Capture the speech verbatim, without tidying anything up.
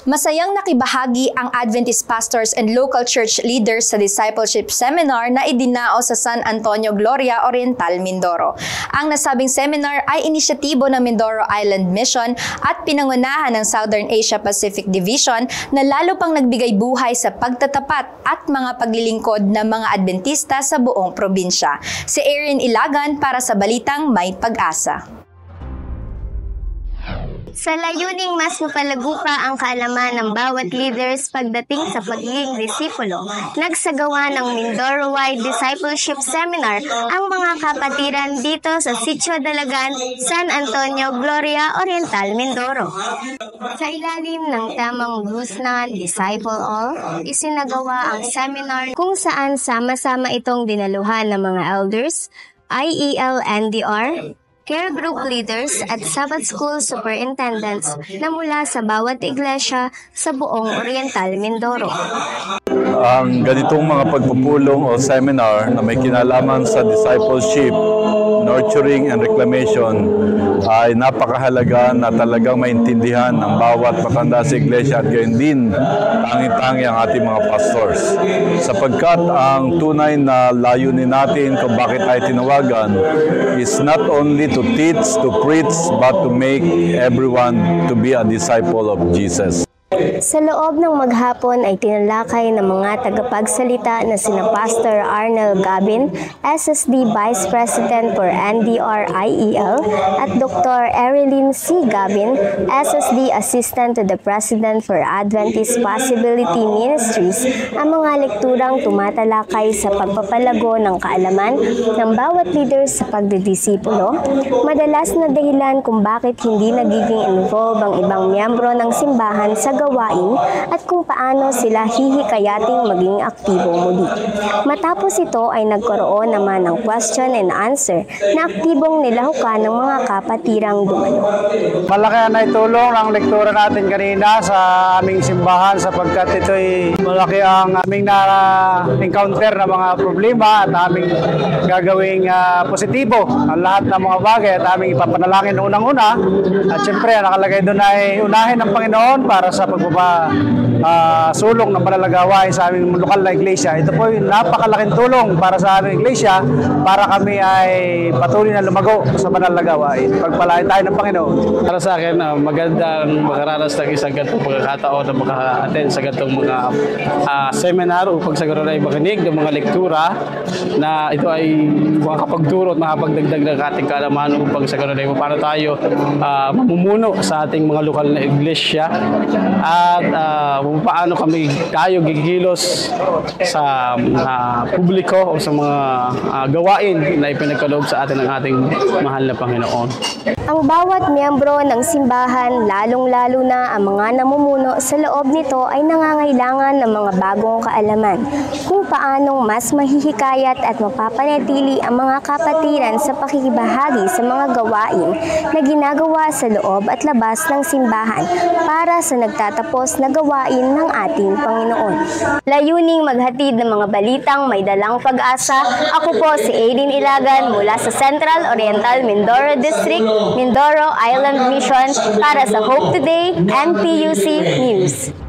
Masayang nakibahagi ang Adventist pastors and local church leaders sa discipleship seminar na idinao sa San Antonio Gloria Oriental, Mindoro. Ang nasabing seminar ay inisyatibo ng Mindoro Island Mission at pinangunahan ng Southern Asia Pacific Division na lalo pang nagbigay buhay sa pagtatapat at mga paglilingkod ng mga Adventista sa buong probinsya. Si Erin Ilagan para sa Balitang May Pag-asa. Sa layuning mas mapalago pa ang kaalaman ng bawat leaders pagdating sa pagiging disipulo, nagsagawa ng Mindoro-wide Discipleship Seminar ang mga kapatiran dito sa Sitio Dalagan, San Antonio Gloria Oriental, Mindoro. Sa ilalim ng tamang rules na Disciple All, isinagawa ang seminar kung saan sama-sama itong dinaluhan ng mga elders, I E L N D R, care group leaders at Sabbath School superintendents na mula sa bawat iglesia sa buong Oriental, Mindoro. Ang ganitong mga pagpupulong o seminar na may kinalaman sa discipleship, nurturing and reclamation ay napakahalaga na talagang maintindihan ng bawat matanda sa iglesia at gayon din tangi-tangi ang ating mga pastors. Sapagkat ang tunay na layunin natin kung bakit tayo tinawagan is not only to teach, to preach, but to make everyone to be a disciple of Jesus. Sa loob ng maghapon ay tinalakay ng mga tagapagsalita na sina Pastor Arnel Gabin, S S D Vice President for N D R I E L, at Doctor Erilyn C. Gabin, S S D Assistant to the President for Adventist Possibility Ministries, ang mga lekturang tumatalakay sa pagpapalago ng kaalaman ng bawat leader sa pagdidisipulo, madalas na dahilan kung bakit hindi nagiging involved ang ibang miyembro ng simbahan sa gawain at kung paano sila hihikayating maging aktibo muli. Matapos ito ay nagkaroon naman ng question and answer na aktibong nilahukan ng mga kapatirang dumalo. Malaki na itulong ang lektura natin kanina sa aming simbahan sapagkat ito'y malaki ang aming na-encounter na mga problema at aming gagawing uh, positibo ang lahat ng mga bagay at aming ipapanalangin unang-una at syempre nakalagay doon ay unahin ng Panginoon para sa pagpapa uh, sulong ng panalagawain sa aming lokal na iglesia. Ito po yung napakalaking tulong para sa aming iglesia para kami ay patuloy na lumago sa panalagawain. Pagpalain tayo ng Panginoon. Para sa akin, uh, magandang makaranas ng isang ganitong pagkakataon na maka-attend sa ganitong mga uh, seminar upang sa ganoon ay makinig ng mga lektura na ito ay makakapagturo at makapagdagdag ng ating kaalaman upang sa ganoon ay paano tayo uh, mamumuno sa ating mga lokal na iglesia at uh, paano kami tayo gigilos sa uh, publiko o sa mga uh, gawain na ipinagkaloob sa atin ng ating mahal na Panginoon. Ang bawat miyembro ng simbahan, lalong-lalo na ang mga namumuno sa loob nito ay nangangailangan ng mga bagong kaalaman kung paanong mas mahihikayat at mapapanatili ang mga kapatiran sa pakikibahagi sa mga gawain na ginagawa sa loob at labas ng simbahan para sa nagtatapos na gawain ng ating Panginoon. Layuning maghatid ng mga balitang may dalang pag-asa, ako po si Erin Ilagan mula sa Central Oriental Mindoro District, Mindoro Island Mission para sa Hope Today N P U C News.